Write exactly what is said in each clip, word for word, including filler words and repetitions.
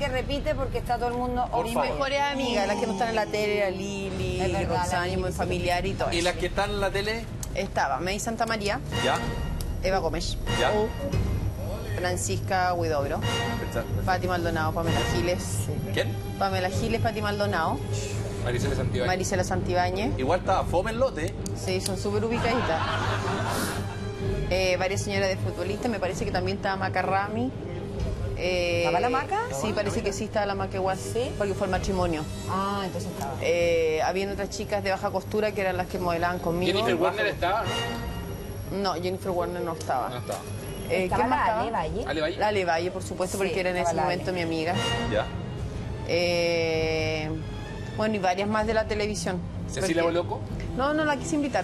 que repite porque está todo el mundo... Por mis favor. mejores amigas, las que no están en la tele, la Lili, Es verdad, Roxana, la muy familiar y todo ¿Y eso. las que están en la tele? Estaba May Santa María, Ya, Eva Gómez, ya. Francisca Huidobro, Pati Maldonado, Pamela Giles. ¿Quién? Pamela Giles, Pati Maldonado, Maricela Santibáñez. Marisela Santibáñez. Igual estaba fome el lote. Sí, son súper ubicaditas. Eh, varias señoras de futbolistas, me parece que también estaba Maca Rami. Eh, ¿Estaba la Maca? Sí, parece que sí estaba la Maca igual, sí, porque fue el matrimonio. Ah, entonces estaba. Eh, habían otras chicas de baja costura que eran las que modelaban conmigo. Jennifer Warner estaba, ¿no? No, Jennifer Warner no estaba. No estaba. Eh, ¿Estaba ¿Quién más la estaba? Ale Valle? Ale Valle. La Ale Valle, por supuesto, Sí, porque era en estaba ese la momento Ale. mi amiga. Ya. Eh, bueno, y varias más de la televisión. ¿Cecilia Porque- Boloco? No, no la quise invitar.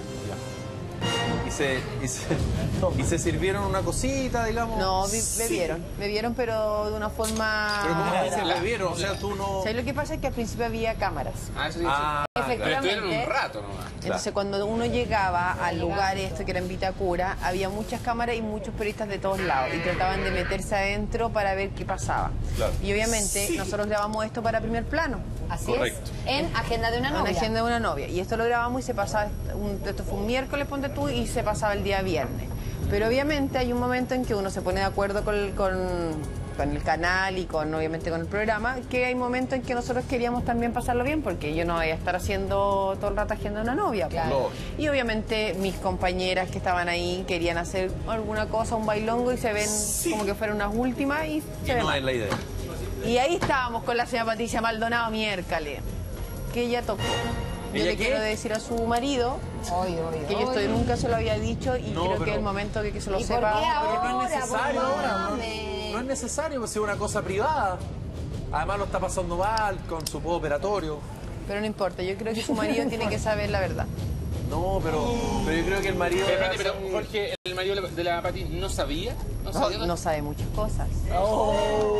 Y se, y se, y se sirvieron una cosita, digamos. No, vi- Sí. bebieron. Bebieron, pero de una forma... Pero como Ah, dicen, la- bebieron, o sea, tú no... ¿Sabes lo que pasa? Es que al principio había cámaras. Ah, eso sí. Ah, sí. Pero Efectivamente. estuvieron un rato nomás. Entonces, cuando uno llegaba al lugar este que era en Vitacura, había muchas cámaras y muchos periodistas de todos lados y trataban de meterse adentro para ver qué pasaba. Claro. Y obviamente Sí. nosotros grabamos esto para Primer Plano, Así Correcto. es. En Agenda de una en la novia. agenda de una novia. Y esto lo grabamos y se pasaba, un- esto fue un miércoles, ponte tú, y se pasaba el día viernes. Pero obviamente hay un momento en que uno se pone de acuerdo con, el- con, con el canal y con obviamente con el programa, que hay momentos en que nosotros queríamos también pasarlo bien, porque yo no voy a estar haciendo todo el rato agenda de una novia. pues. Claro. Lógico. Y obviamente mis compañeras que estaban ahí querían hacer alguna cosa, un bailongo, y se ven como que fueran unas últimas y Y se ven no mal. es la idea. Y ahí estábamos con la señora Patricia Maldonado miércoles, que ella tocó. Yo ¿Ella le qué? quiero decir a su marido Oy, oy, que yo esto oy. nunca se lo había dicho y No, creo que pero- es el momento de que se lo ¿Y por sepa. qué ahora? Pero no es necesario Por ahora. No, mame. no es necesario, pues es una cosa privada. Además lo está pasando mal con su postoperatorio. Pero no importa, yo creo que su marido tiene que saber la verdad. No, pero, pero yo creo que el marido... Pero, espérate, pero Jorge, el marido de la- de la Pati, ¿no sabía? ¿No sabía? No sabe muchas cosas. Oh.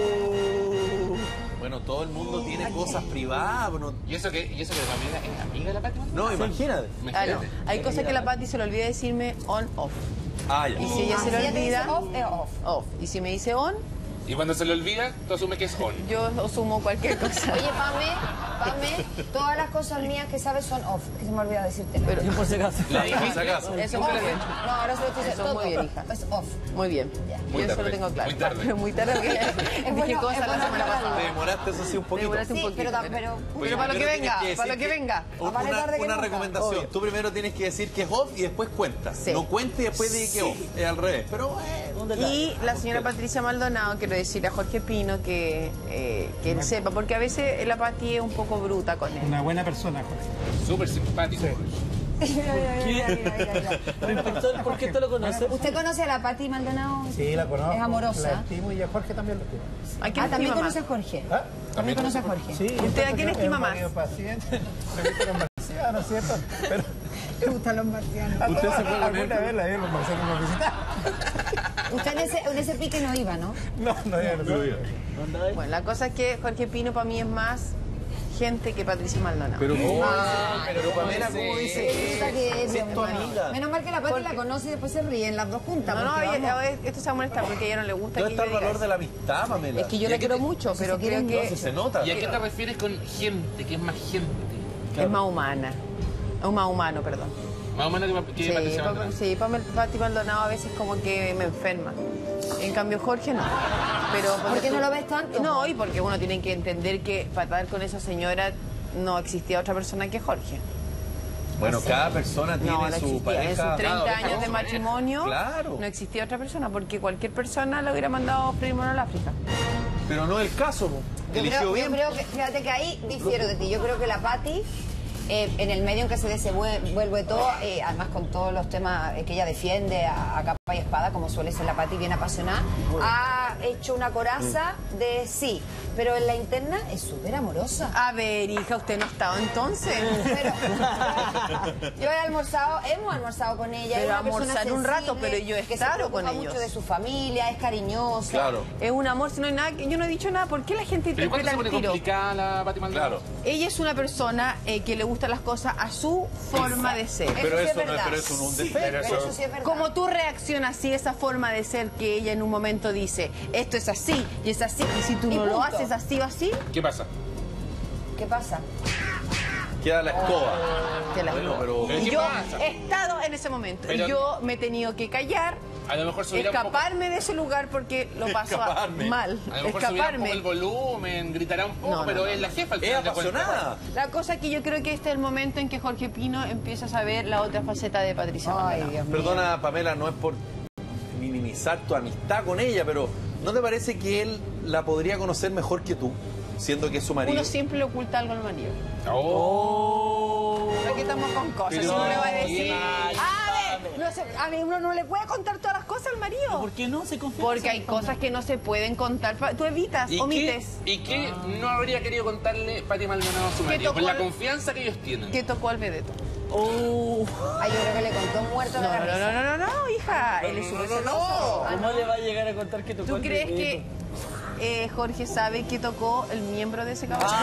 Bueno, todo el mundo tiene cosas privadas. No, ¿Y eso que, y eso que la familia es amiga de la Pati? no imagínate. Ah, no. Imagínate. Hay cosas que la Pati se le olvida decirme on, off. Ah, ya. Y si ella Ah, se le si ella te olvida, dice off, es off. off. Y si me dice on, Y cuando se le olvida, tú asumes que es on. yo asumo cualquier cosa. Oye, Pame, Pame, todas las cosas mías que sabes son off. Que se me olvidó decirte. Pero Por si acaso. La dije, por si acaso. eso Off. muy bien. No, ahora se lo estoy diciendo. Eso todo muy bien, off. hija. Es off. Muy bien. Muy Yo eso tarde, lo tengo claro. muy tarde. Pero muy tarde porque dije bueno, cosas es la bueno semana aclararlo. pasada. Te demoraste eso sí un poquito. Demoraste un Sí, poquito. pero, pero- pero, Pero para lo que Primero venga, tienes para lo decir que venga. Una, Vale tarde que una nunca. recomendación. Obvio. Tú primero tienes que decir que es off y después cuentas. Sí. No cuentes y después di que off. Es al revés. Pero eh, Y la señora Patricia Maldonado, quiero decirle a Jorge Pino que, eh, que él sepa, porque a veces la Pati es un poco bruta con él. Una buena persona, Jorge. Súper simpático. Mira, mira, mira, mira, mira, mira. Pero inspector, ¿por qué te lo conoces? ¿Usted conoce a la Pati Maldonado? Sí, la conozco. Es amorosa. La estimo y a Jorge también lo estimo. ¿A quién Ah, también estima conoce a más? Jorge. ¿Ah? También conoce a Jorge. Sí, ¿Usted a entonces quién es estima un más? marido paciente, me gusta los marcianos, ¿cierto? Pero Le gustan los marcianos. Usted se fue con él, alguna pero- vez la vi en los marcianos me visitaron. Usted en ese, en ese pique no iba, ¿no? No, no, ya no sabía. Bueno, la cosa es que Jorge Pino para mí es más gente que Patricia Maldonado. Pero ¿cómo Ah, dice? Pero Pamela, ¿cómo dice Resulta que es si lo es tu mismo. amiga? Menos mal que la Pati la conoce y después se ríen las dos juntas. no, no, porque ella- vamos. esto se va a molestar porque a ella no le gusta ¿Dónde que está yo el valor diga de la amistad, Pamela? eso. Es que yo ¿Y la a qué quiero te- mucho, pero quieren creo No, si que se nota. ¿Y a qué te refieres con gente? ¿Qué es más gente? es más humana. Es más humano, perdón. Más o menos que, que Sí, Patricia Pa- Maldonado. sí, Pamela- Pati Maldonado a veces como que me enferma. En cambio Jorge no. Pero ¿Por qué no lo ves tanto? No, y porque uno tiene que entender que para estar con esa señora no existía otra persona que Jorge. Bueno, cada persona tiene No, no su existía. En pareja. sus treinta Claro, años de su pareja. matrimonio Claro. no existía otra persona porque cualquier persona lo hubiera mandado a freír mono al África. Pero no es el caso, po. Yo Eligió creo, yo bien. creo que, fíjate que ahí difiero de ti. Yo creo que la Pati, eh, en el medio en que se desenvuelve todo, eh, además con todos los temas eh, que ella defiende a, a capa y espada, como suele ser la Pati, bien apasionada, ha hecho una coraza de sí, pero en la interna es súper amorosa. A ver, hija, ¿usted no ha estado entonces? Pero, yo he almorzado, hemos almorzado con ella. Pero es una persona almorzar un rato, sensible, pero yo he que se estado preocupa con mucho ellos. de su familia, es cariñosa. Claro. Es un amor, si no hay nada, que- yo no he dicho nada. ¿Por qué la gente ¿Pero cuándo interpreta se pone el tiro? complicada la Pati Maldonado? Claro. Ella es una persona eh, que le gusta gustan las cosas a su forma de ser. Pero sí eso es no es, verdad. pero eso no es un Sí, defecto. pero eso sí es verdad. Como tú reaccionas así, esa forma de ser que ella en un momento dice, esto es así y es así, y si tú Y no lo punto. haces así o así, ¿Qué pasa? ¿Qué pasa? Queda la escoba. te la Bueno, pero... Pero Y ¿qué yo pasa? he estado en ese momento. Pero- Yo me he tenido que callar, A lo mejor subirá un poco, escaparme de ese lugar porque lo paso a- Escaparme. mal. a lo mejor subirá un poco Escaparme. el volumen, gritará un poco, No, no, pero no. es la jefa al Es final de apasionada. La cosa es que yo creo que este es el momento en que Jorge Pino empieza a saber la otra faceta de Patricia Ay, Maldonado. Dios mío. Perdona, Pamela, no es por minimizar tu amistad con ella, pero ¿no te parece que él la podría conocer mejor que tú, siendo que es su marido? Uno siempre le oculta algo al marido. Oh. Aquí estamos con cosas. Pero- Si uno le va a decir, Ay, a ver, no sé, a mí uno no le puede contar todas las cosas al marido. ¿Por qué no se confía? Porque hay cosas que no se pueden contar. Tú evitas, ¿Y qué, omites. ¿Y qué no habría querido contarle Pati Maldonado a su marido? tocó Por la el- confianza que ellos tienen. Que tocó al vedeto. Oh, Ay, yo creo que le contó muerto No, de la no, no, risa. no, no, no, hija. Él es súper celoso. ¿cómo le va a llegar a contar que tocó ¿Tú el crees dedo? que eh, Jorge sabe que tocó el miembro de ese caballero?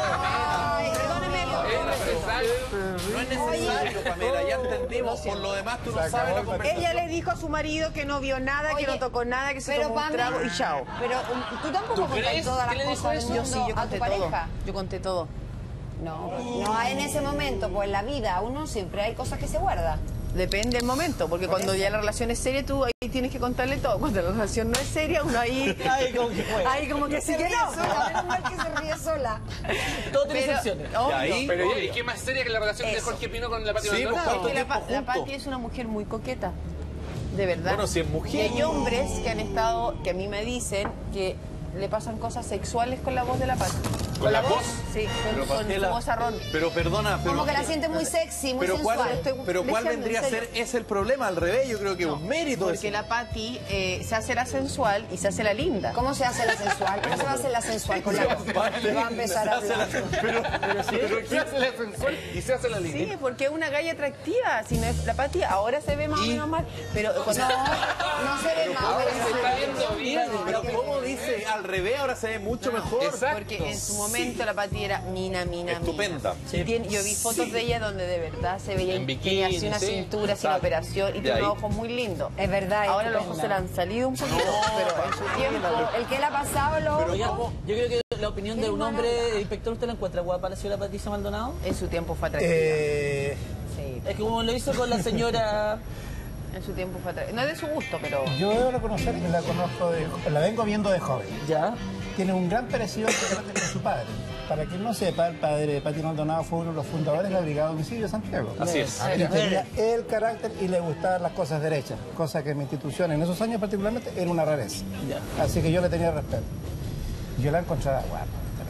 Ay, Perdóneme. Es necesario. No es necesario, Pamela, ya entendimos. Por lo demás, tú no sabes la conversación. Ella le dijo a su marido que no vio nada, Oye, que no tocó nada, que se pero tomó un Pame, trago y chao. Pero um, tú tampoco ¿Tú contas crees todas que las le dijo cosas eso? del Yo sí, mundo yo a conté tu todo. pareja. Yo conté todo. No, no, en ese momento, pues en la vida, uno siempre hay cosas que se guarda. Depende del momento, porque cuando ya la relación es seria, tú ahí tienes que contarle todo. Cuando la relación no es seria, uno ahí... Ay, como que juega. Ahí como que sí Se que ríe no. sola, menos mal que se ríe sola. Todo tiene Pero, excepciones. obvio. Y ahí- Pero Obvio. ¿y qué más seria que la relación de Eso. Jorge Pino con la Pati Sí, pues, Maldonado? ¿cuánto Que la, tiempo Pa- la juntos? Pati es una mujer muy coqueta, de verdad. Bueno, si es mujer. Y hay hombres que han estado, que a mí me dicen que le pasan cosas sexuales con la voz de la Pati. ¿Con la voz? Sí, Pero, con, con su Pamela, vozarrón. pero perdona, pero... Como que la siente muy sexy, muy pero sensual. ¿cuál, Estoy pero ¿cuál diciendo, vendría a en ser serio. ese el problema? Al revés, yo creo que es un mérito. Porque ese. la Pati eh, se hace la sensual y se hace la linda. ¿Cómo se hace la sensual? ¿Cómo se va a hacer la sensual con la voz? Va a empezar a hablar. Pero, pero sí, Se hace la sensual y se hace la linda. Sí, porque es una galla atractiva. Si no es la Pati, ahora se ve más o Y- menos mal. Pero cuando No, no se ve mal. Ahora pero se se está ve viendo bien. pero ¿cómo dice? Al revés, ahora se ve mucho mejor. Exacto. Porque en su momento la Pati era mina, mina, Estupenda. mina. Sí. Tiene- yo vi fotos de ella donde de verdad se veía En que bikini, tenía así una sí. cintura sin Exacto. operación y De tiene ahí. unos ojos muy lindos. Es verdad. es Ahora los ojos estupenda. se le han salido un poquito, pero en su tiempo... El que le ha pasado lo... Oiga, yo creo que la opinión de un hombre, inspector, ¿usted la encuentra guapa la señora Patricia Maldonado? En su tiempo fue atractiva. Eh, Sí, es que como lo hizo con la señora... en su tiempo fue atractiva. No es de su gusto, pero... Yo debo reconocer que la conozco, de, la vengo viendo de joven. Ya. Tiene un gran parecido con su padre. Para quien no sepa, el padre de Pati Maldonado fue uno de los fundadores de la Brigada de Homicidio de Santiago. Así es. Y tenía el carácter y le gustaban las cosas derechas, cosa que en mi institución, en esos años particularmente, era una rareza. Ya. Así que yo le tenía respeto. Yo la encontraba guapa.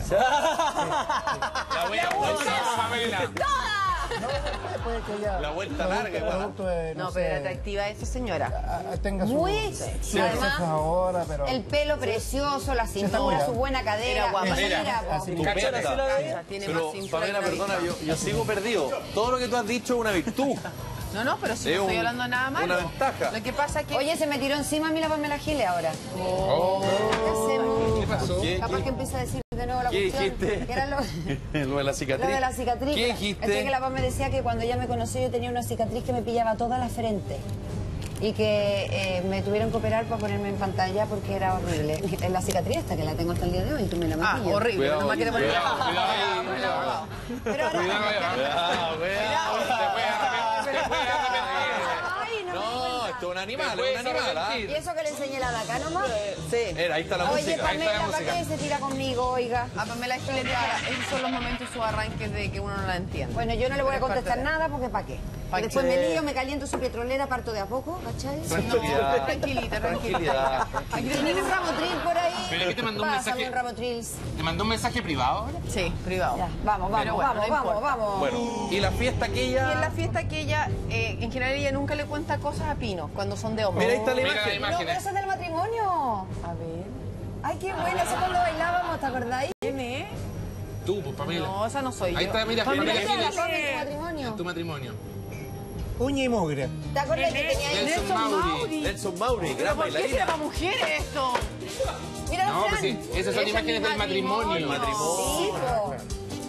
La voy a aguantar, Pamela. No, después que ella, La vuelta producto- larga, igual. producto de, No, no pero era sé, atractiva esa señora. a- a- tenga su, Muy su sexy. excesos Además, ahora, pero... El pelo precioso, la está cintura, buena. su buena cadera. Era guapa. Mira, Era. po. Así. Estupenda. ¿Sí la ve? O sea, tiene Pero, más cintura Pamela, que una perdona, vieja. yo, yo sigo perdido. Todo lo que tú has dicho es una virtud. No, no, pero si Es no estoy un- hablando de nada malo. una ventaja. Lo que pasa es que... Oye, se me tiró encima a mí la Pamela Giles ahora. Oh. ¿Qué hacemos? ¿Qué pasó? ¿Qué? Capaz que empieza a decir de nuevo la ¿Qué cuestión. dijiste? Que era lo, Lo de la cicatriz. lo de la cicatriz. ¿Qué Es que dijiste? la Pam me decía que cuando ella me conoció yo tenía una cicatriz que me pillaba toda la frente. Y que eh, me tuvieron que operar para ponerme en pantalla porque era horrible. Es la cicatriz esta que la tengo hasta el día de hoy, tú me la Ah, maquillas. horrible. Cuidado, No más que te pones- Cuidado, cuidado, cuidado. Pero ahora... Cuidado, Ah, Te wea. puede arrepentir, te puede arrepentir. Ay, no, me No, cuenta. esto es un animal, Te es un puedes animal. ¿ah? Y eso que le enseñé la de acá nomás. Sí. Mira, ahí está la Oye, música. Ahí está la Pamela, ¿para música. qué se tira conmigo, oiga? A Pamela Giles, esos son los momentos, sus arranques de que uno no la entiende. Bueno, yo no le voy a Pero es parte contestar de- nada porque ¿para qué? ¿Pa' Después qué? me lío, me caliento su petrolera, parto de a poco, ¿cachai? Tranquilidad. Tranquilita, Tranquilidad. tranquilita. Aquí ¿Tenés tenemos un ramotril por ahí? ¿Pero qué te mandó un Pásame mensaje? un ramotril. ¿Te mandó un mensaje privado ahora? Sí, privado. Ya, vamos, vamos, Pero bueno, vamos, no vamos, importa. vamos. Bueno, y la fiesta que Y en la ella... fiesta que ella, eh, en general ella nunca le cuenta cosas a Pino cuando son de hombres. Mira, ahí está la Mira la imagen. No, imagen. pero eso es del matrimonio. A ver. Ay, qué bueno, eso cuando bailábamos, ¿te acordáis? ¿Quién es? Tú, pues Pamela. No, esa no soy yo. Ahí está, mira, Pamela Pamela Mira, Giles. la Pam en tu En matrimonio. tu matrimonio. Uña y mugre. ¿Te acuerdas que tenía ahí? Nelson Mauri. Nelson Mauri, ¿Pero gran por qué será bailarina. para mujeres esto? Mira, No, Fran. pues sí, esas son Ese es imágenes mi del matrimonio. matrimonio. Sí, po.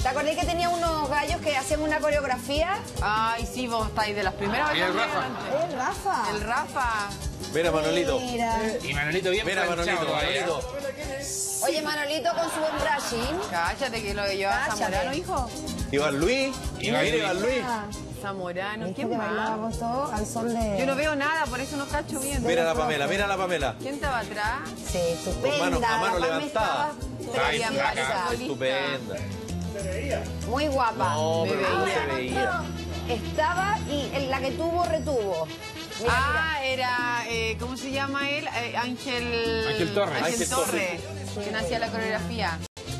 ¿Te acordás que tenía unos gallos que hacían una coreografía? Ay, sí, vos estáis de las primeras. Y el veces Rafa. delante. El Rafa. El Rafa. Mira, Manolito. Mira. Y Manolito bien Mira, planchado Manolito, todavía. Manolito. Oye, Manolito con su buen brushing. Cállate que lo lleva Cállate. Zamorano, hijo. Iván Luis. Iván Mira, Iván Luis. Zamorano, ¿Viste ¿quién que más? bailábamos todo al son de... Yo no veo nada, por eso no cacho bien. Mira la Pamela, mira la Pamela. ¿Quién estaba atrás? Sí, estupenda. Con mano- a mano la Pame levantada. estaba Ay, preciosa. flaca. Estupenda. Muy guapa. No, Me pero no veía. se veía. Estaba y en la que tuvo, retuvo. Mira, Ah, era, eh, ¿cómo se llama él? Eh, Ángel... Ángel Torres. Ángel Ángel Torres, que hacía la coreografía.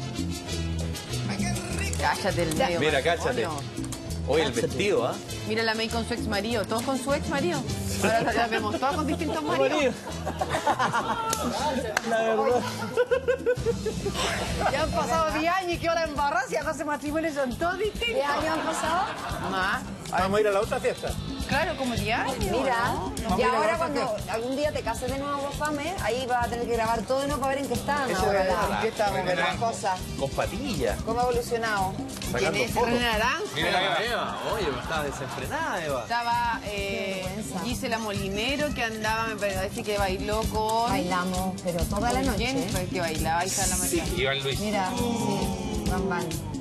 Cállate el medio. Mira, cáchate. coño. Oye, el vestido, ¿ah? Mira la May con su ex marido, todos con su ex marido. Ahora la vemos todas con distintos maridos. La verdad. Ya han pasado diez años y que ahora embarras y acá se matrimonios son todos ¿Qué distintos. años han pasado? Más. Vamos a ir a la otra fiesta. Claro, como diez años. Mira, ¿no? y Vamos a ir a ahora la cuando otra algún día te cases de nuevo, Fame, ahí vas a tener que grabar todo de nuevo para ver en qué están Eso ahora es verdad. la- ¿Qué estamos, verdad? las cosas. Con patilla. ¿Cómo ha evolucionado? ¿Quién Sacando es? fotos. René Naranjo. Mira la Eva. Eva, oye, estaba desenfrenada, Eva. Estaba eh, vergüenza. Gisela Molinero, que andaba, me parece que bailó con... Bailamos, pero toda la con noche. Jennifer, que bailaba, ahí está la María. Iván Luis. Mira, sí, van, van.